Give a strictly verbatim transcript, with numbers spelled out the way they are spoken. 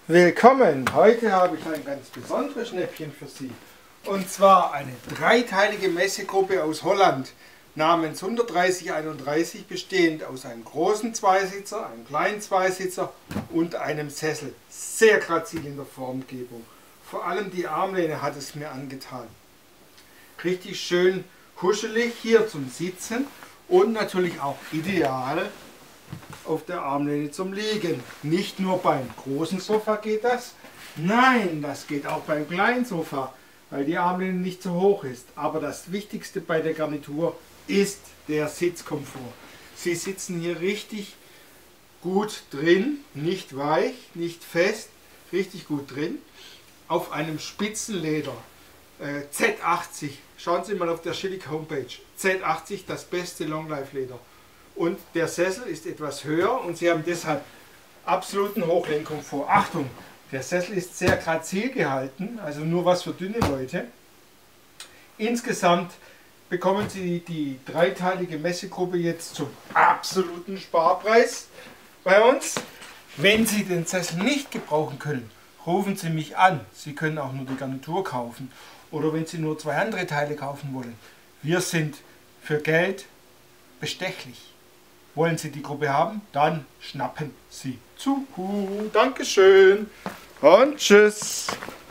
Willkommen! Heute habe ich ein ganz besonderes Schnäppchen für Sie. Und zwar eine dreiteilige Messegruppe aus Holland namens hundertdreißig einunddreißig, bestehend aus einem großen Zweisitzer, einem kleinen Zweisitzer und einem Sessel. Sehr grazil in der Formgebung. Vor allem die Armlehne hat es mir angetan. Richtig schön kuschelig hier zum Sitzen und natürlich auch ideal auf der Armlehne zum Liegen. Nicht nur beim großen Sofa geht das, nein, das geht auch beim kleinen Sofa, weil die Armlehne nicht so hoch ist. Aber das Wichtigste bei der Garnitur ist der Sitzkomfort. Sie sitzen hier richtig gut drin, nicht weich, nicht fest, richtig gut drin, auf einem Spitzenleder. äh, Z achtzig, schauen Sie mal auf der Schillig Homepage, Z achtzig, das beste Longlife-Leder. Und der Sessel ist etwas höher und Sie haben deshalb absoluten Hochlenkkomfort. Achtung, der Sessel ist sehr grazil gehalten, also nur was für dünne Leute. Insgesamt bekommen Sie die dreiteilige Messegruppe jetzt zum absoluten Sparpreis bei uns. Wenn Sie den Sessel nicht gebrauchen können, rufen Sie mich an. Sie können auch nur die Garnitur kaufen. Oder wenn Sie nur zwei andere Teile kaufen wollen. Wir sind für Geld bestechlich. Wollen Sie die Gruppe haben? Dann schnappen Sie zu. Dankeschön und tschüss.